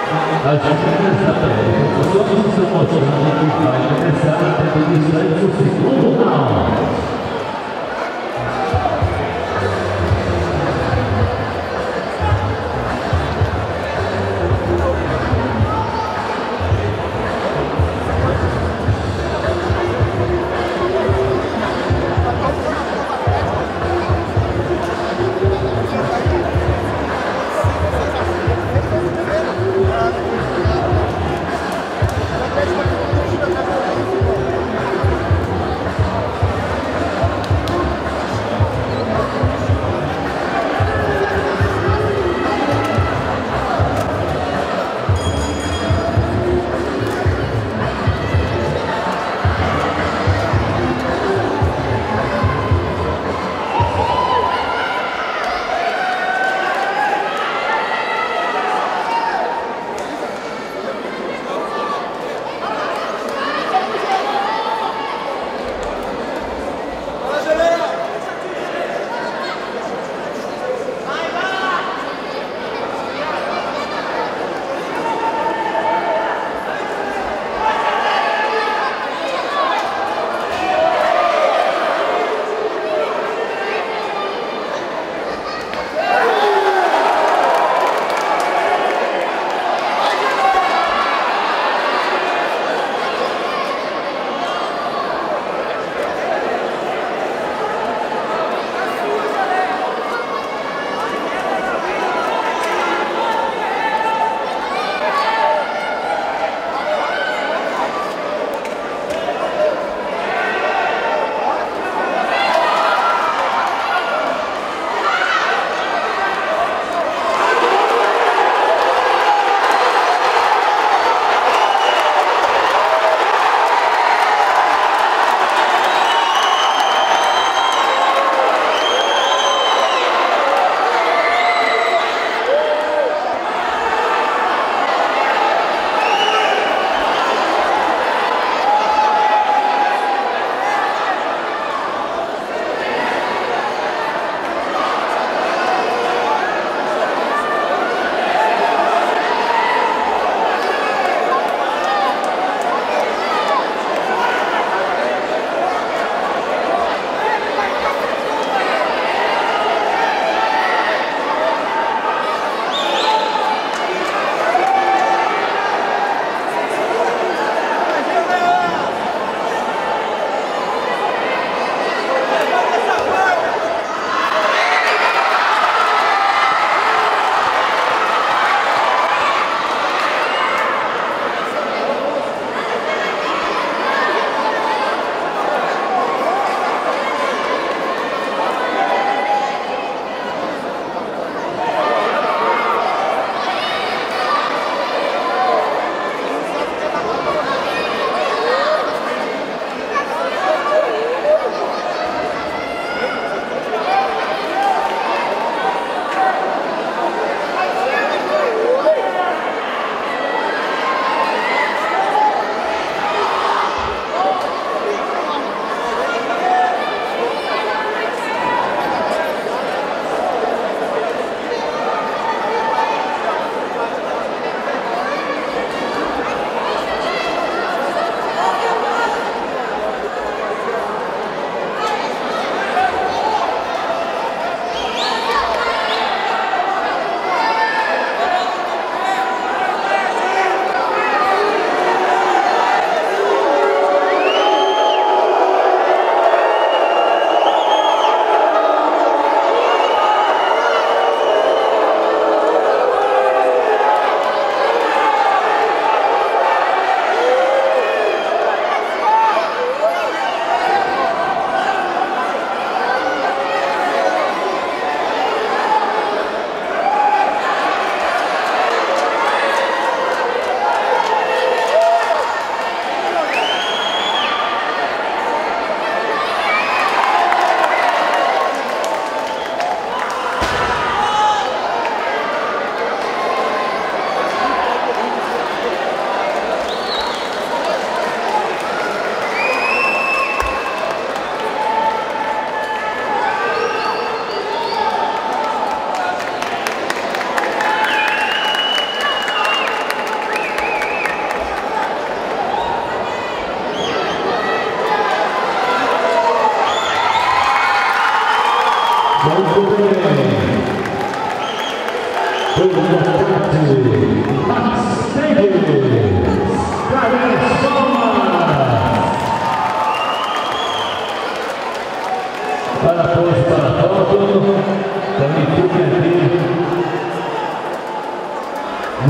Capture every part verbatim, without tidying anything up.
A gente começar também. Todos estão mostrando que vai começar a competição no segundo round.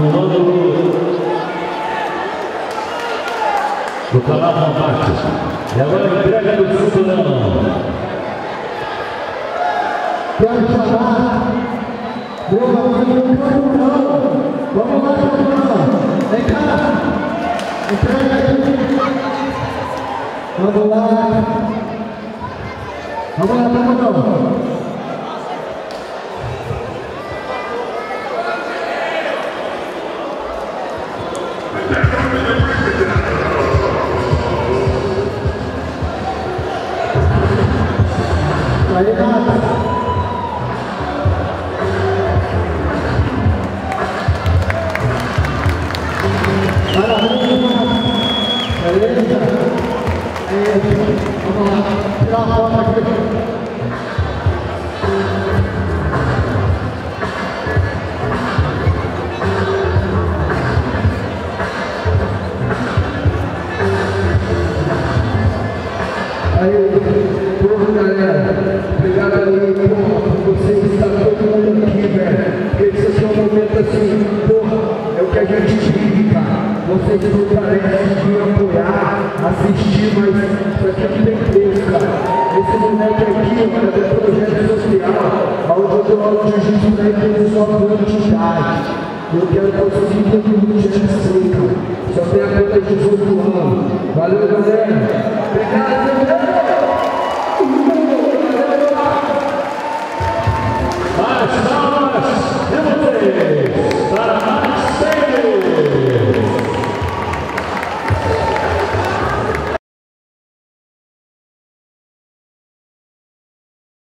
comando do canal Combate. E agora a entrega do cinturão. Quero chamar meu amigo Camburão. Vamos lá, Camburão. Vem cá. Entrega aqui. Vamos lá. Vamos lá, Camburão. Aí, nada. Beleza? Vamos lá, tirar a foto aqui. Aí, povo, galera, obrigado aí, porra, por vocês estar todo mundo aqui, velho. Porque esse é um momento assim, porra, é o que a gente vive, cara. Vocês não parecem de apoiar, assistir, mas isso aqui não tem preço, cara. Esse moleque aqui, mano, é do projeto social, onde eu dou aula de jiu-jitsu pra empresa só por entidade. Eu quero que vocês entendam muito disso, cara. Só tem a conta de dezoito anos. Valeu, galera.